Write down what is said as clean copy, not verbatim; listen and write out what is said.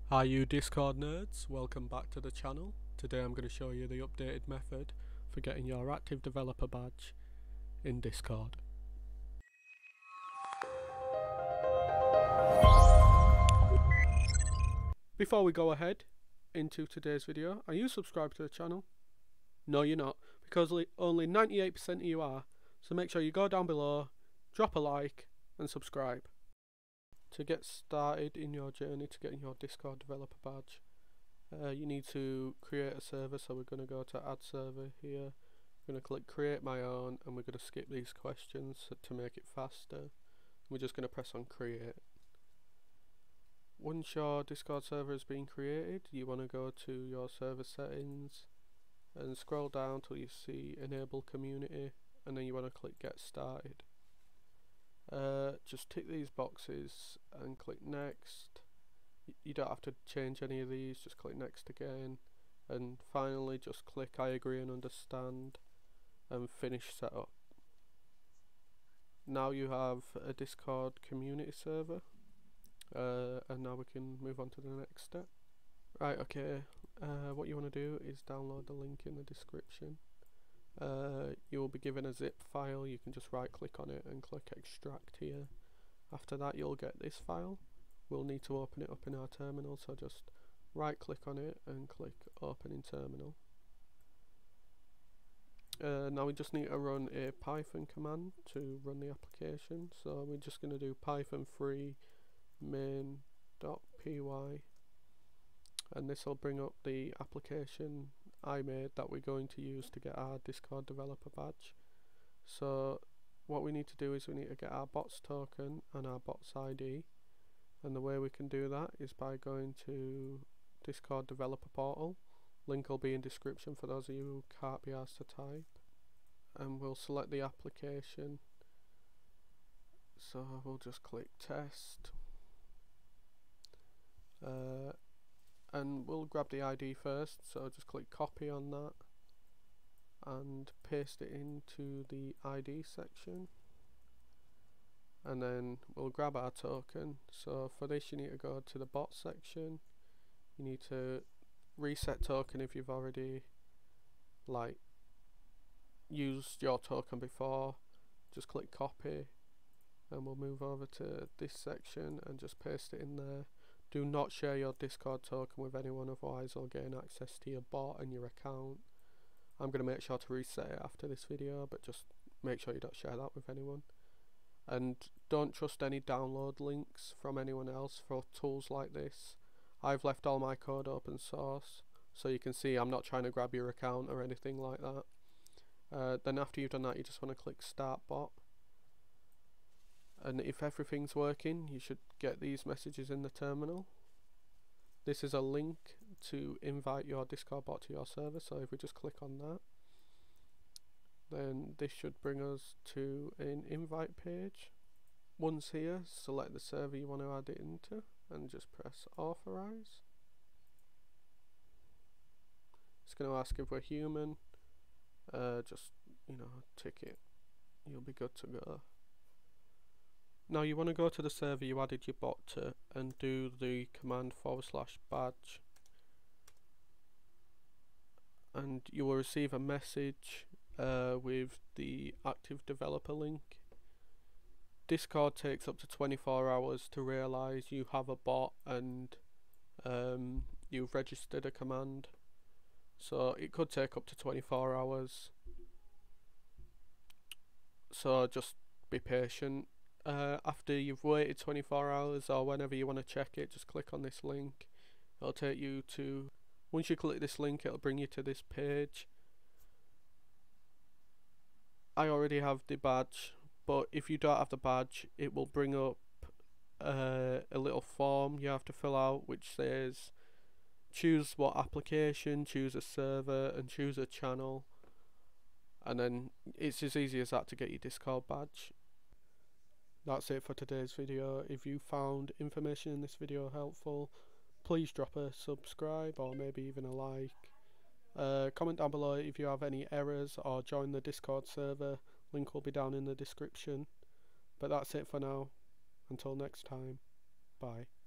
Hi you Discord nerds, welcome back to the channel. Today I'm going to show you the updated method for getting your active developer badge in Discord. Before we go ahead into today's video, are you subscribed to the channel? No you're not, because only 98% of you are, so make sure you go down below, drop a like and subscribe. To get started in your journey to getting your Discord developer badge, you need to create a server. So we're going to go to add server here, we're going to click create my own, and we're going to skip these questions to make it faster. We're just going to press on create. Once your Discord server has been created, you want to go to your server settings and scroll down till you see enable community, and then you want to click get started. Just tick these boxes and click next. You don't have to change any of these, just click next again, and finally just click I agree and understand and finish setup. Now you have a Discord community server, and now we can move on to the next step. Right, okay, what you want to do is download the link in the description. You will be given a zip file. You can just right click on it and click extract here. After that you'll get this file. We'll need to open it up in our terminal, so just right click on it and click open in terminal. Now we just need to run a Python command to run the application, so we're just going to do python 3 main.py, and this will bring up the application I made that we're going to use to get our Discord developer badge. So what we need to do is we need to get our bots token and our bots ID, and the way we can do that is by going to Discord developer portal. Link will be in description for those of you who can't be asked to type, and we'll select the application. So we'll just click test, and we'll grab the ID first, so just click copy on that and paste it into the ID section, and then we'll grab our token. So for this you need to go to the bot section, you need to reset token if you've already used your token before. Just click copy, and we'll move over to this section and just paste it in there. Do not share your Discord token with anyone, otherwise they'll gain access to your bot and your account. I'm going to make sure to reset it after this video, but just make sure you don't share that with anyone. And don't trust any download links from anyone else for tools like this. I've left all my code open source, so you can see I'm not trying to grab your account or anything like that. Then after you've done that, you just want to click start bot, and if everything's working you should get these messages in the terminal. This is a link to invite your Discord bot to your server, so if we just click on that, then this should bring us to an invite page. Once here, select the server you want to add it into and just press authorize. It's going to ask if we're human. Just tick it, you'll be good to go. Now you want to go to the server you added your bot to and do the command /badge, and you will receive a message with the active developer link. Discord takes up to 24 hours to realise you have a bot and you've registered a command, so it could take up to 24 hours, so just be patient. After you've waited 24 hours or whenever you want to check it, just click on this link. It'll take you to, once you click this link it'll bring you to this page. I already have the badge, but if you don't have the badge it will bring up a little form you have to fill out which says choose what application, choose a server and choose a channel, and then it's as easy as that to get your Discord badge. That's it for today's video. If you found information in this video helpful, please drop a subscribe or maybe even a like. Comment down below if you have any errors, or join the Discord server, link will be down in the description. But that's it for now, until next time, bye.